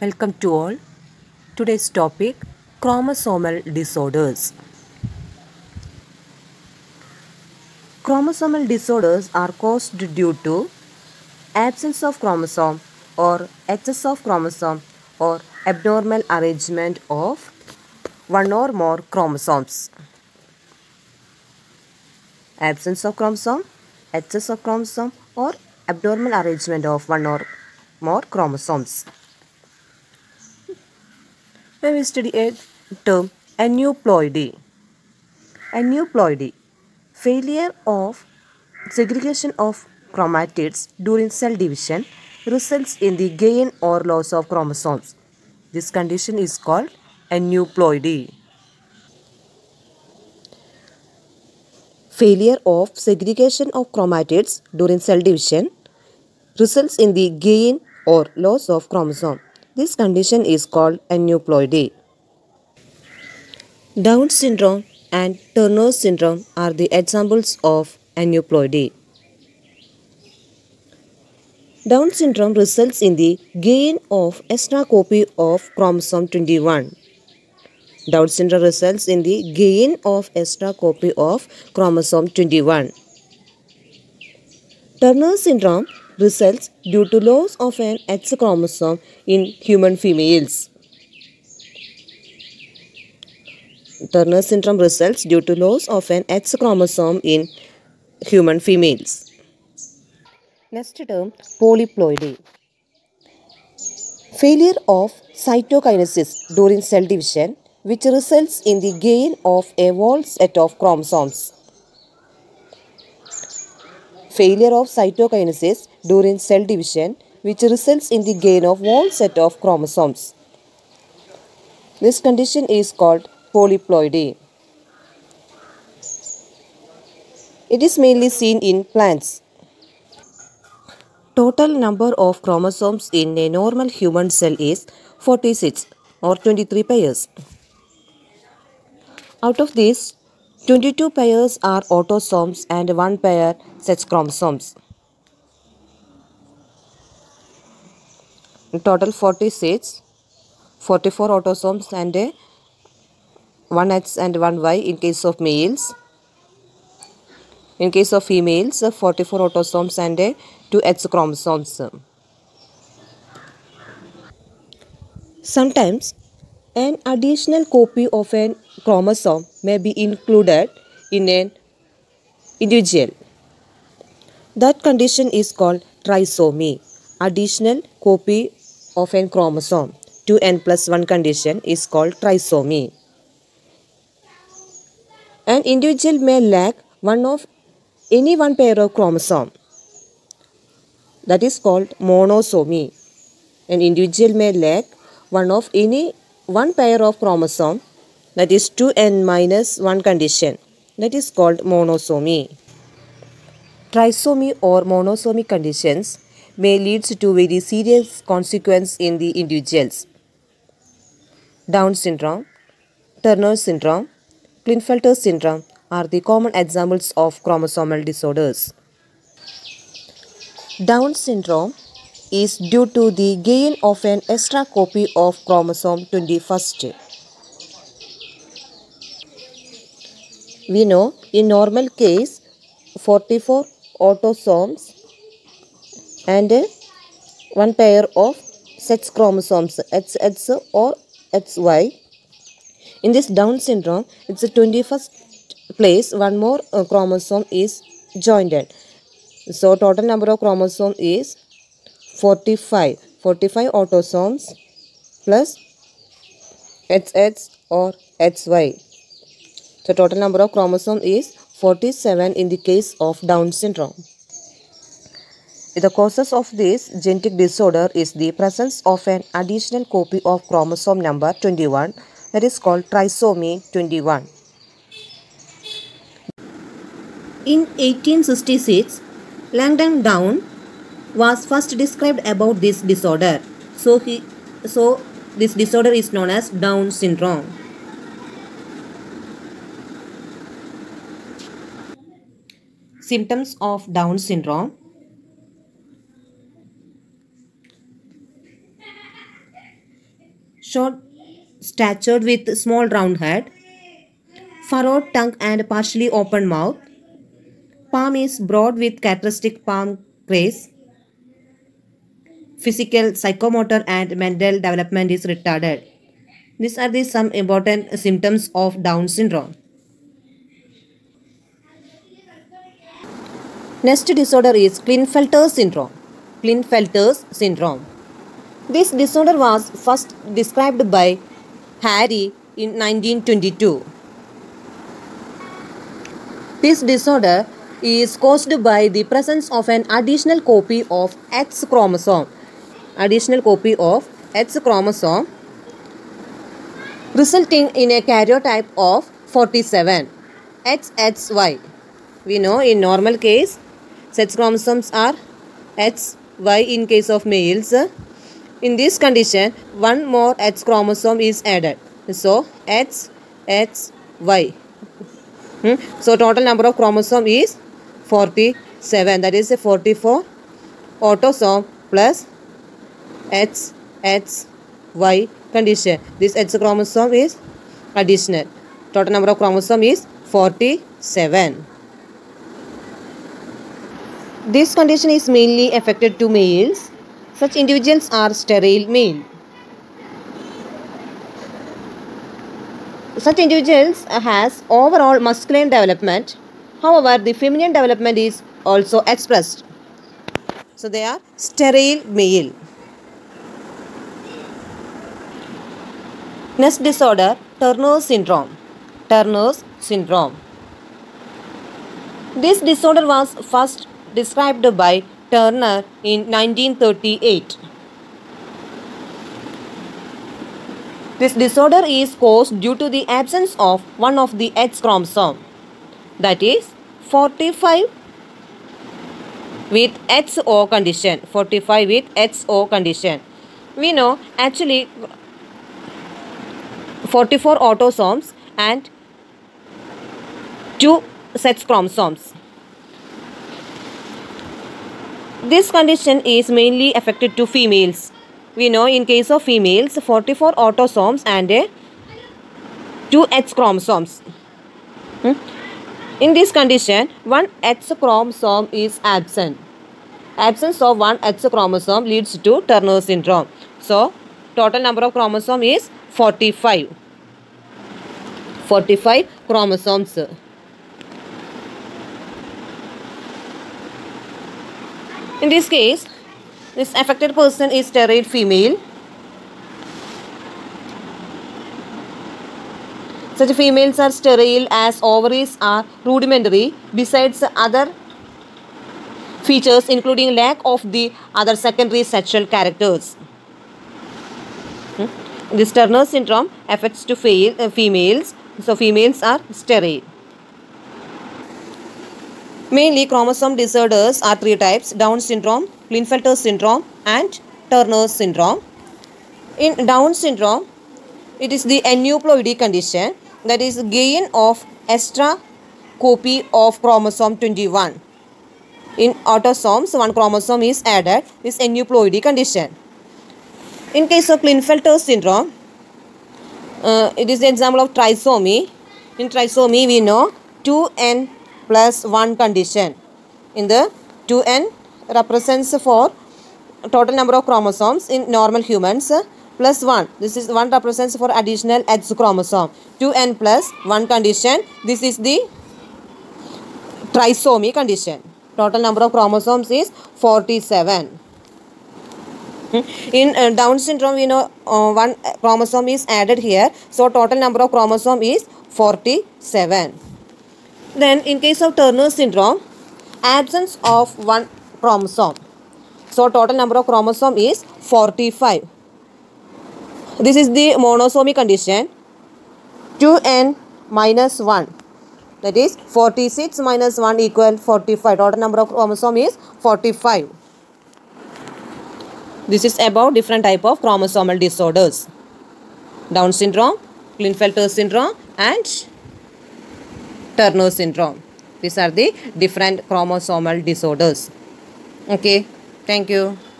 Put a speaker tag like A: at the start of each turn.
A: Welcome to all. Today's topic chromosomal disorders. Chromosomal disorders are caused due to absence of chromosome or excess of chromosome or abnormal arrangement of one or more chromosomes. Absence of chromosome, excess of chromosome or abnormal arrangement of one or more chromosomes. When we study a term aneuploidy. Aneuploidy, failure of segregation of chromatids during cell division results in the gain or loss of chromosomes. This condition is called aneuploidy. Failure of segregation of chromatids during cell division results in the gain or loss of chromosome. This condition is called aneuploidy. Down syndrome and Turner syndrome are the examples of aneuploidy. Down syndrome results in the gain of extra copy of chromosome 21. Down syndrome results in the gain of extra copy of chromosome 21. Turner syndrome results due to loss of an X chromosome in human females. Turner syndrome results due to loss of an X chromosome in human females. Next term, polyploidy. Failure of cytokinesis during cell division which results in the gain of a whole set of chromosomes. Failure of cytokinesis during cell division which results in the gain of whole set of chromosomes. This condition is called polyploidy. It is mainly seen in plants. Total number of chromosomes in a normal human cell is 46 or 23 pairs. Out of these, 22 pairs are autosomes and 1 pair sex chromosomes. In total 46, 44 autosomes and 1 X and 1 Y in case of males. In case of females, 44 autosomes and 2 X chromosomes. Sometimes, an additional copy of a chromosome may be included in an individual. That condition is called trisomy. Additional copy of a chromosome. 2n plus 1 condition is called trisomy. An individual may lack any one pair of chromosome. That is called monosomy. An individual may lack one pair of chromosome, that is 2n minus 1 condition. That is called monosomy. Trisomy or monosomy conditions may lead to very serious consequences in the individuals. Down syndrome, Turner syndrome, Klinefelter syndrome are the common examples of chromosomal disorders. Down syndrome is due to the gain of an extra copy of chromosome 21st. We know in normal case 44 autosomes and 1 pair of sex chromosomes XX or XY. In this Down syndrome, it's the 21st place one more chromosome is joined. So total number of chromosomes is 45 autosomes plus XX or XY. So total number of chromosomes is 47 in the case of Down syndrome. The causes of this genetic disorder is the presence of an additional copy of chromosome number 21, that is called trisomy 21. In 1866, Langdon Down was first described about this disorder. So this disorder is known as Down syndrome. Symptoms of Down syndrome. short statured with small round head, furrowed tongue and partially open mouth. Palm is broad with characteristic palm grace. Physical, psychomotor and mental development is retarded. These are the some important symptoms of Down syndrome. Next disorder is Klinefelter syndrome. Klinefelter's syndrome. This disorder was first described by Harry in 1922. This disorder is caused by the presence of an additional copy of X chromosome. Resulting in a karyotype of 47 XXY. We know in normal case sex chromosomes are XY in case of males. In this condition one more X chromosome is added. So XXY. So total number of chromosome is 47. That is a 44 autosome plus XXY condition. This X chromosome is additional. Total number of chromosome is 47. This condition is mainly affected to males. Such individuals are sterile male. Such individuals has overall masculine development. However, the feminine development is also expressed. So they are sterile male. Next disorder, Turner syndrome. Turner's syndrome. This disorder was first described by Turner in 1938. This disorder is caused due to the absence of one of the X chromosome, that is 45 with XO condition. 45 with XO condition. We know actually 44 autosomes and 2 sex chromosomes. This condition is mainly affected to females. We know in case of females 44 autosomes and 2 X chromosomes. In this condition one X chromosome is absent. Absence of one X chromosome leads to Turner syndrome. So total number of chromosome is 45. 45 chromosomes. In this case, this affected person is sterile female. Such females are sterile as ovaries are rudimentary besides other features including lack of the other secondary sexual characters. This Turner syndrome affects to females. So females are sterile. Mainly chromosome disorders are 3 types: Down syndrome, Klinefelter syndrome and Turner syndrome. In Down syndrome, it is the aneuploidy condition, that is gain of extra copy of chromosome 21. In autosomes, one chromosome is added, this aneuploidy condition. In case of Klinefelter syndrome, it is the example of trisomy. In trisomy, we know 2n plus 1 condition. In the 2n represents for total number of chromosomes in normal humans plus 1. This is 1 represents for additional X chromosome. 2n plus 1 condition. This is the trisomy condition. Total number of chromosomes is 47. In Down syndrome, we know 1 chromosome is added here. So total number of chromosome is 47. Then in case of Turner syndrome, absence of 1 chromosome. So total number of chromosome is 45. This is the monosomy condition. 2n minus 1. That is 46 minus 1 equal 45. Total number of chromosome is 45. This is about different type of chromosomal disorders. Down syndrome, Klinefelter syndrome and Turner syndrome. These are the different chromosomal disorders. Okay, thank you.